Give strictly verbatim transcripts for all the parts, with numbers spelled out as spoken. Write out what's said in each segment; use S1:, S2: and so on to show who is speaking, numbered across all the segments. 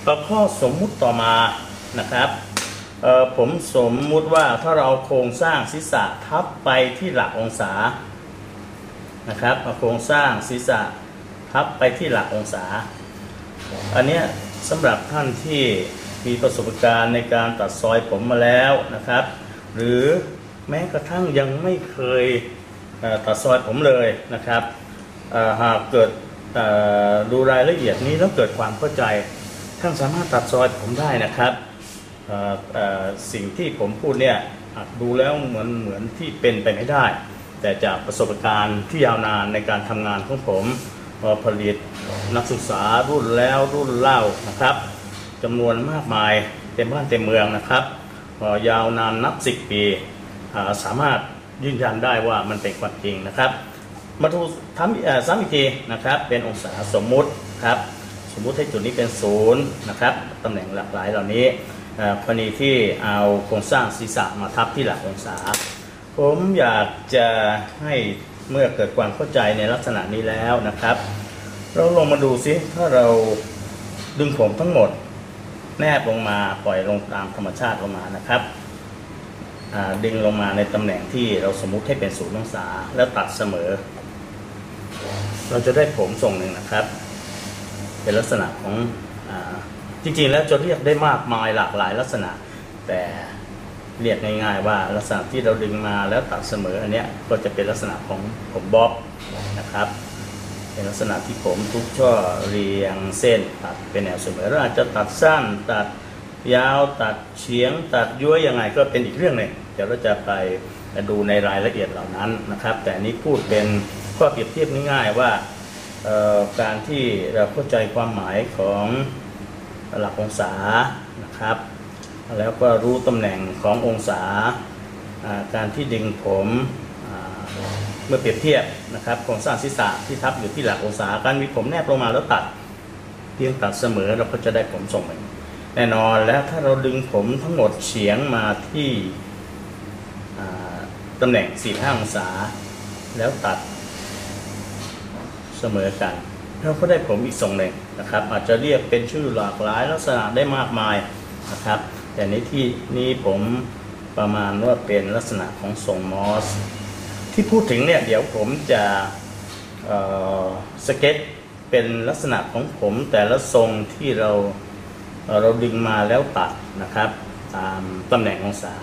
S1: ข้อสมมุติต่อมานะครับผมสมมุติว่าถ้าเราโครงสร้างศีรษะทับไปที่หลักองศานะครับโครงสร้างศีรษะทับไปที่หลักองศาอันนี้สำหรับท่านที่มีประสบการณ์ในการตัดซอยผมมาแล้วนะครับหรือแม้กระทั่งยังไม่เคยตัดซอยผมเลยนะครับหากเกิดดูรายละเอียดนี้แล้วเกิดความเข้าใจท่านสามารถตัดซอยผมได้นะครับสิ่งที่ผมพูดเนี่ยดูแล้วเหมือนเหมือนที่เป็นไปไม่ได้แต่จากประสบการณ์ที่ยาวนานในการทำงานของผมผลิตนักศึกษารุ่นแล้วรุ่นเล่านะครับจำนวนมากมายเต็มบ้านเต็มเมืองนะครับยาวนานนับสิบปีสามารถยืนยันได้ว่ามันเป็นความจริงนะครับมาดูทำซ้ำอีกทีนะครับเป็นองศาสมมุติครับสมมุติให้จุดนี้เป็นศูนย์นะครับตำแหน่งหลากหลายเหล่านี้กรณีที่เอาโครงสร้างศีรษะมาทับที่หลักองศาผมอยากจะให้เมื่อเกิดความเข้าใจในลักษณะนี้แล้วนะครับเราลองมาดูซิถ้าเราดึงผมทั้งหมดแนบลงมาปล่อยลงตามธรรมชาติลงมานะครับดึงลงมาในตำแหน่งที่เราสมมุติให้เป็นศูนย์องศาแล้วตัดเสมอเราจะได้ผมทรงหนึ่งนะครับเป็นลักษณะของจริงๆแล้วจะเรียกได้มากมายหลากหลายลักษณะแต่เรียกง่ายๆว่าลักษณะที่เราดึงมาแล้วตัดเสมออันนี้ก็จะเป็นลักษณะของผมบ๊อบนะครับเป็นลักษณะที่ผมทุกช่อเรียงเส้นตัดเป็นแนวเสมอเราอาจจะตัดสั้นตัดยาวตัดเฉียงตัดย้วยยังไงก็เป็นอีกเรื่องหนึ่งเดี๋ยวเราจะไปดูในรายละเอียดเหล่านั้นนะครับแต่นี้พูดเป็นข้อเปรียบเทียบง่ายๆว่าการที่เราเข้าใจความหมายของหลักองศานะครับแล้วก็รู้ตำแหน่งขององศาการที่ดึงผมเมื่อเปรียบเทียบนะครับโครงสร้างศีรษะที่ทับอยู่ที่หลักองศาการมีผมแนบลงมาแล้วตัดเพียงตัดเสมอเราก็จะได้ผมทรงแบบแน่นอนแล้วถ้าเราดึงผมทั้งหมดเฉียงมาที่ตำแหน่งสี่สิบห้าองศาแล้วตัดเสมอกันเราก็ได้ผมอีกทรงหนึ่งนะครับอาจจะเรียกเป็นชื่อหลากหลายลักษณะได้มากมายนะครับแต่ในที่นี้ผมประมาณว่าเป็นลักษณะของทรงมอสที่พูดถึงเนี่ยเดี๋ยวผมจะสเก็ตเป็นลักษณะของผมแต่ละทรงที่เราเราดึงมาแล้วตัดนะครับตามตำแหน่งองศา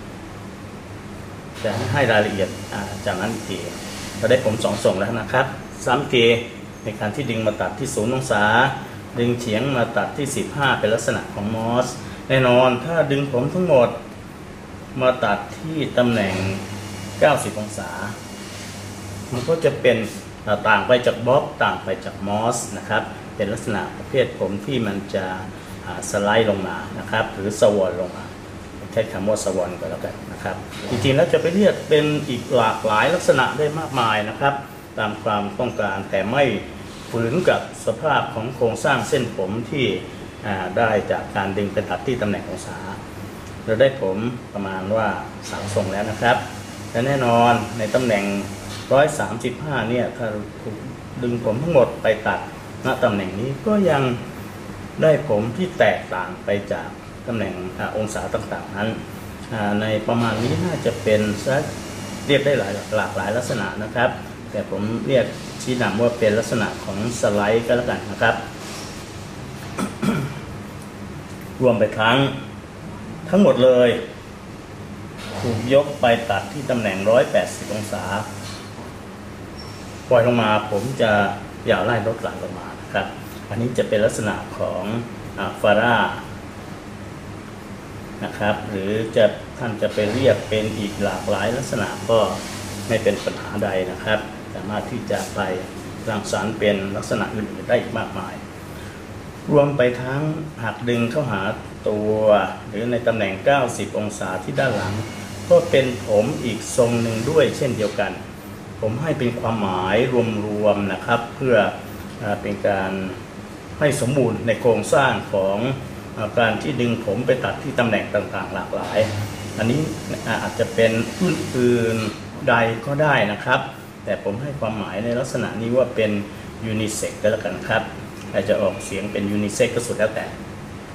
S1: จะให้รายละเอียดจากนั้นอีกทีเราได้ผมสองทรงแล้วนะครับซ้ำทีในการที่ดึงมาตัดที่ศูนย์องศาดึงเฉียงมาตัดที่สิบห้าเป็นลักษณะของมอสแน่นอนถ้าดึงผมทั้งหมดมาตัดที่ตำแหน่งเก้าสิบองศามันก็จะเป็นต่างไปจากบ๊อบต่างไปจากมอสนะครับเป็นลักษณะประเภทผมที่มันจะสไลด์ลงมานะครับหรือสวอนลงมาใช้คำว่าสวอนก็แล้วกันนะครับจริงๆแล้วจะไปเรียกเป็นอีกหลากหลายลักษณะได้มากมายนะครับตามความต้องการแต่ไม่ฝืนกับสภาพของโครงสร้างเส้นผมที่ได้จากการดึงไปตัดที่ตำแหน่งองศาเราได้ผมประมาณว่าสามทรงแล้วนะครับและแน่นอนในตำแหน่งหนึ่งร้อยสามสิบห้าเนี่ยถ้าดึงผมทั้งหมดไปตัดณตำแหน่งนี้ก็ยังได้ผมที่แตกต่างไปจากตำแหน่งองศาต่างๆนั้นในประมาณนี้น่าจะเป็นเรียกได้หลายหลากหลายลักษณะนะครับแต่ผมเรียกชี้นำว่าเป็นลักษณะของสไลด์ก็แล้วกันนะครับ รวมไปทั้งทั้งหมดเลยถูกยกไปตัดที่ตำแหน่งหนึ่งร้อยแปดสิบองศาปล่อยลงมาผมจะยาวไล่ลดหลั่นลงมานะครับอันนี้จะเป็นลักษณะของฟาร่านะครับหรือจะท่านจะไปเรียกเป็นอีกหลากหลายลักษณะก็ไม่เป็นปัญหาใดนะครับสามารถที่จะไปรังสรรค์เป็นลักษณะอื่นๆได้อีกมากมายรวมไปทั้งหากดึงเข้าหาตัวหรือในตำแหน่งเก้าสิบองศาที่ด้านหลังก็เป็นผมอีกทรงหนึ่งด้วยเช่นเดียวกันผมให้เป็นความหมายรวมๆนะครับเพื่อเป็นการให้สมบูรณ์ในโครงสร้างของการที่ดึงผมไปตัดที่ตำแหน่งต่างๆหลากหลายอันนี้อาจจะเป็นอื่นๆใดก็ได้นะครับแต่ผมให้ความหมายในลักษณะนี้ว่าเป็นยูนิเซ็กก็แล้วกันครับอาจจะออกเสียงเป็นยูนิเซ็กก็สุดแล้วแต่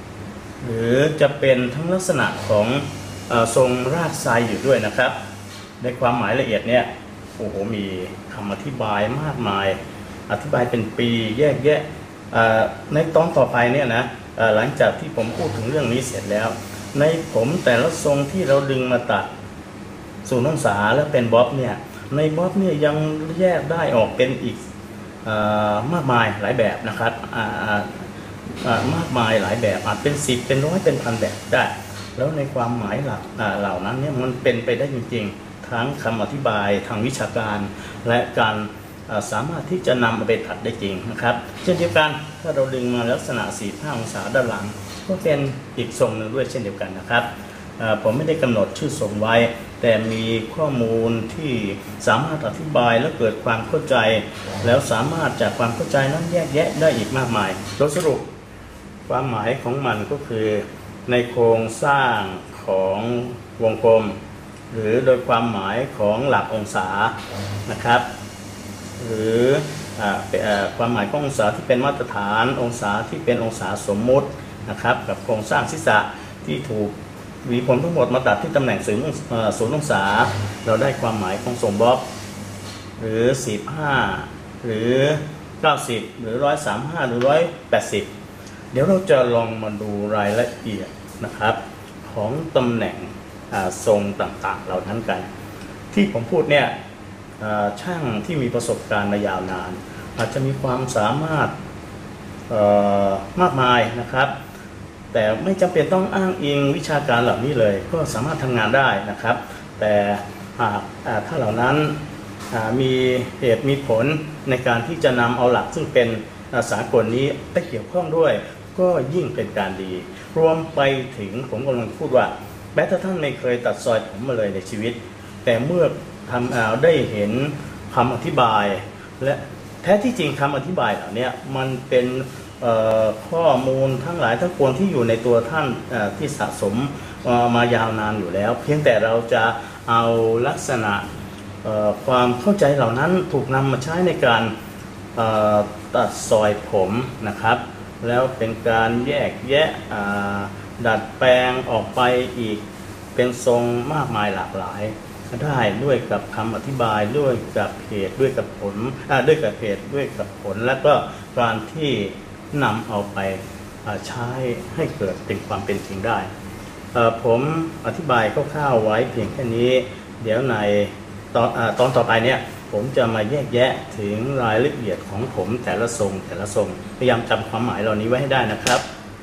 S1: หรือจะเป็นทั้งลักษณะของเอ่อทรงรากไซอยู่ด้วยนะครับในความหมายละเอียดเนี่ยโอ้โหมีคำอธิบายมากมายอธิบายเป็นปีแยกแยะในตอนต่อไปเนี่ยนะหลังจากที่ผมพูดถึงเรื่องนี้เสร็จแล้วในผมแต่ละทรงที่เราดึงมาตัดศูนย์องศาและเป็นบ๊อบเนี่ยในบ๊อบเนี่ยยังแยกได้ออกเป็นอีกมากมายหลายแบบนะครับมากมายหลายแบบอาจเป็นสิบเป็นร้อยเป็นพันแบบได้แล้วในความหมายหลักเหล่านั้นเนี่ยมันเป็นไปได้จริงๆทั้งคำอธิบายทางวิชาการและการสามารถที่จะนำมาไปตัดได้จริงนะครับเช่นเดียวกันถ้าเราดึงมาลักษณะสี่สิบห้าองศาด้านหลังก็เป็นอีกทรงหนึ่งด้วยเช่นเดียวกันนะครับผมไม่ได้กำหนดชื่อทรงไว้แต่มีข้อมูลที่สามารถอธิบายและเกิดความเข้าใจแล้วสามารถจากความเข้าใจนั้นแยกแยะได้อีกมากมายโดยสรุปความหมายของมันก็คือในโครงสร้างของวงกลมหรือโดยความหมายของหลักองศานะครับหรือความหมายขององศาที่เป็นมาตรฐานองศาที่เป็นองศาสมมุตินะครับกับโครงสร้างศีรษะที่ถูกหวีผมทั้งหมดมาตัดที่ตำแหน่งศูนย์ศูนย์องศาเราได้ความหมายของทรงบ๊อบหรือสี่สิบห้าหรือเก้าสิบหรือหนึ่งร้อยสามสิบห้าหรือหนึ่งร้อยแปดสิบเดี๋ยวเราจะลองมาดูรายละเอียดนะครับของตำแหน่งทรงต่างๆเหล่านั้นกันที่ผมพูดเนี่ยช่างที่มีประสบการณ์มายาวนานอาจจะมีความสามารถมากมายนะครับแต่ไม่จำเป็นต้องอ้างอิงวิชาการเหล่านี้เลยก็สามารถทำงานได้นะครับแต่หากถ้าเหล่านั้นมีเหตุมีผลในการที่จะนำเอาหลักซึ่งเป็นสากลนี้ไปเกี่ยวข้องด้วยก็ยิ่งเป็นการดีรวมไปถึงผมกำลังพูดว่าแม้ถ้าท่านไม่เคยตัดซอยผมมาเลยในชีวิตแต่เมื่อทำเอาได้เห็นคำอธิบายและแท้ที่จริงคำอธิบายเหล่านี้มันเป็นข้อมูลทั้งหลายทั้งปวงที่อยู่ในตัวท่านที่สะสมมายาวนานอยู่แล้วเพียงแต่เราจะเอาลักษณะความเข้าใจเหล่านั้นถูกนำมาใช้ในการตัดซอยผมนะครับแล้วเป็นการแยกแยะดัดแปลงออกไปอีกเป็นทรงมากมายหลากหลายได้ด้วยกับคำอธิบายด้วยกับเหตุด้วยกับผลด้วยกับเหตุด้วยกับผลและก็การที่นำเอาไปใช้ให้เกิดเป็นความเป็นจริงได้ผมอธิบายคร่าวๆไว้เพียงแค่นี้เดี๋ยวในตอนตอนต่อไปเนี่ยผมจะมาแยกแยะถึงรายละเอียดของผมแต่ละทรงแต่ละทรงพยายามจำความหมายเหล่านี้ไว้ให้ได้นะครับ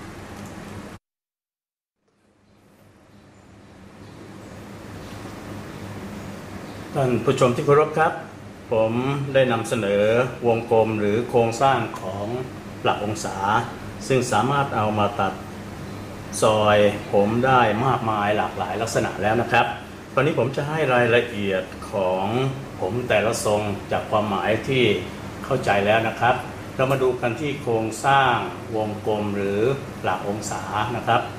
S1: ท่านผู้ชมที่เคารพครับผมได้นำเสนอวงกลมหรือโครงสร้างของหลักองศาซึ่งสามารถเอามาตัดซอยผมได้มากมายหลากหลายลักษณะแล้วนะครับตอนนี้ผมจะให้รายละเอียดของผมแต่ละทรงจากความหมายที่เข้าใจแล้วนะครับเรามาดูกันที่โครงสร้างวงกลมหรือหลักองศานะครับ